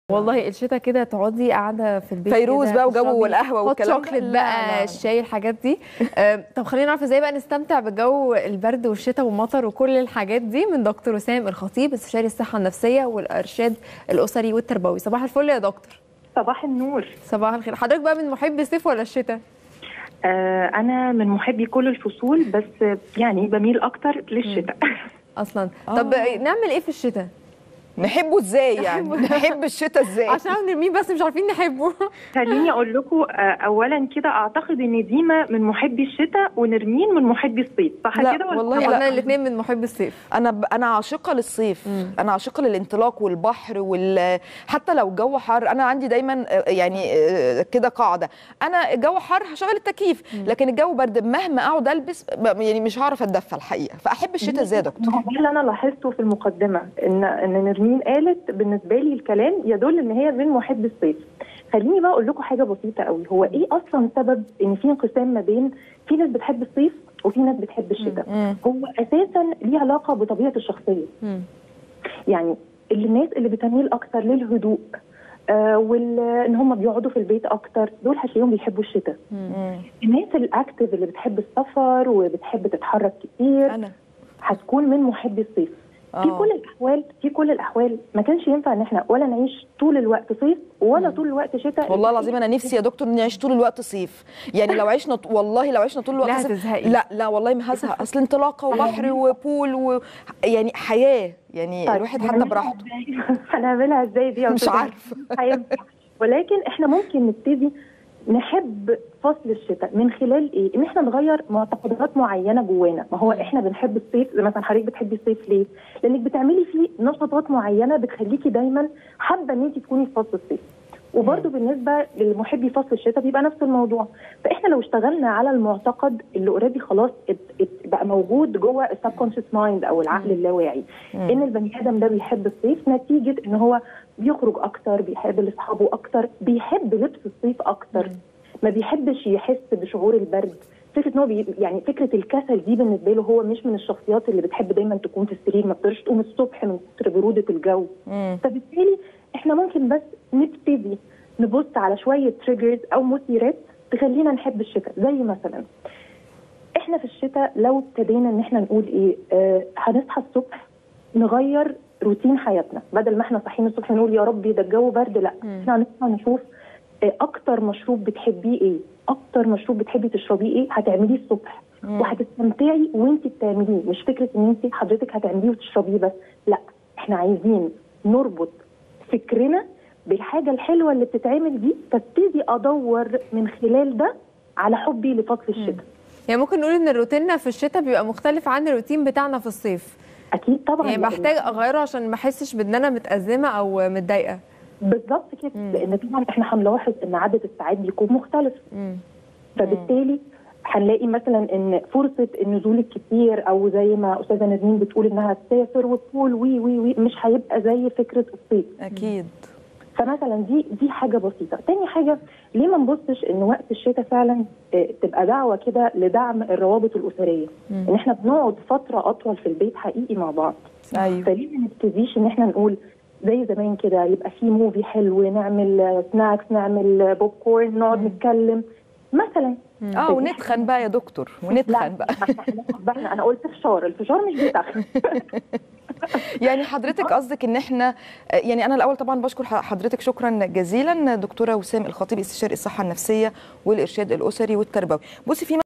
والله الشتا كده تقعدي قاعده في البيت فيروز بقى وجو والقهوه والكلام شوكليت بقى الشاي الحاجات دي. طب خلينا نعرف ازاي بقى نستمتع بجو البرد والشتاء والمطر وكل الحاجات دي من دكتور وسام الخطيب استشاري الصحه النفسيه والارشاد الاسري والتربوي. صباح الفل يا دكتور. صباح النور. صباح الخير. حضرتك بقى من محبي الصيف ولا الشتاء؟ انا من محبي كل الفصول، بس يعني بميل اكتر للشتاء. اصلا طب نعمل ايه في الشتاء؟ نحبه ازاي يعني؟ نحب الشتاء ازاي؟ عشان نرميه بس مش عارفين نحبه. خليني اقول لكم اولا كده، اعتقد ان ديما من محبي الشتاء ونرمين من محبي الصيف، صح كده؟ والله احنا الاثنين من محبي الصيف. انا عاشقه للصيف. انا عاشقه للانطلاق والبحر حتى لو الجو حر. انا عندي دايما يعني كده قاعده، انا الجو حر هشغل التكييف، لكن الجو برد مهما اقعد البس يعني مش هعرف اتدفى الحقيقه. فاحب الشتاء ازاي يا دكتور؟ ده اللي انا لاحظته في المقدمه، ان نرمين قالت بالنسبه لي الكلام يدل ان هي من محبي الصيف. خليني بقى اقول لكم حاجه بسيطه قوي. هو ايه اصلا سبب ان في انقسام ما بين في ناس بتحب الصيف وفي ناس بتحب الشتاء؟ هو اساسا ليه علاقه بطبيعه الشخصيه. يعني الناس اللي بتميل اكتر للهدوء وان هم بيقعدوا في البيت اكتر، دول هتلاقيهم بيحبوا الشتاء. الناس الاكتف اللي بتحب السفر وبتحب تتحرك كتير هتكون من محبي الصيف. في كل الاحوال ما كانش ينفع ان احنا ولا نعيش طول الوقت صيف ولا طول الوقت شتاء. والله العظيم انا نفسي يا دكتور نعيش طول الوقت صيف. يعني لو عشنا والله لو عشنا طول الوقت صيف لا والله ما هزهق. اصل انطلاقه وبحر وبول يعني حياه، يعني طيب الواحد حتى براحته. هنعملها ازاي دي؟ مش عارفه. ولكن احنا ممكن نبتدي نحب فصل الشتاء من خلال ايه؟ ان احنا نغير معتقدات معينه جوانا. ما هو احنا بنحب الصيف، زي مثلا حضرتك بتحبي الصيف ليه؟ لانك بتعملي فيه نشاطات معينه بتخليكي دايما حابه ان انت تكوني في فصل الصيف. وبرده بالنسبه للمحبي فصل الشتاء بيبقى نفس الموضوع. فاحنا لو اشتغلنا على المعتقد اللي اوريدي خلاص بقى موجود جوه السبكونشس مايند او العقل اللاواعي، ان البني ادم ده بيحب الصيف نتيجه ان هو بيخرج اكتر، بيحب لاصحابه اكتر، بيحب لبس الصيف اكتر، ما بيحبش يحس بشعور البرد. فكره ان هو يعني فكره الكسل دي بالنسبه له، هو مش من الشخصيات اللي بتحب دايما تكون في السرير، ما بتقدرش تقوم الصبح من كتر بروده الجو. فبالتالي احنا ممكن بس نبتدي نبص على شويه تريجرز او مثيرات تخلينا نحب الشتاء. زي مثلا احنا في الشتاء لو ابتدينا ان احنا نقول ايه، هنصحى الصبح نغير روتين حياتنا، بدل ما احنا صاحيين الصبح نقول يا ربي ده الجو برد، لا احنا هنصحى نشوف اكتر مشروب بتحبيه ايه، اكتر مشروب بتحبي تشربيه ايه، هتعمليه الصبح وهتستمتعي وانت بتعمليه. مش فكره ان انت حضرتك هتعمليه وتشربيه بس، لا احنا عايزين نربط فكرنا بالحاجه الحلوه اللي بتتعمل دي، فابتدي ادور من خلال ده على حبي لفصل الشتاء. يعني ممكن نقول ان روتيننا في الشتاء بيبقى مختلف عن الروتين بتاعنا في الصيف. اكيد طبعا. يعني محتاج اغيره عشان ما احسش بان انا متأزمه او متضايقه. بالظبط كده. لان طبعا احنا هنلاحظ ان عدد الساعات بيكون مختلف. فبالتالي هنلاقي مثلا ان فرصه النزول الكتير، او زي ما استاذه نادين بتقول انها تسافر وتقول وي مش هيبقى زي فكره الصيف. اكيد. فمثلا دي حاجه بسيطه. تاني حاجه، ليه ما نبصش ان وقت الشتاء فعلا تبقى دعوه كده لدعم الروابط الاسريه، ان احنا بنقعد فتره اطول في البيت حقيقي مع بعض. ايوه. فليه ما نبتديش ان احنا نقول زي زمان كده، يبقى في موفي حلو، نعمل سناكس، نعمل بوب كورن، نقعد نتكلم مثلا. ونتخن بقى يا دكتور، ونتخن بقى. انا قلت الفشار مش بيتخن. يعني حضرتك قصدك ان احنا، يعني انا الاول طبعا بشكر حضرتك شكرا جزيلا دكتوره وسام الخطيب استشاري الصحه النفسيه والارشاد الاسري والتربوي. بصي في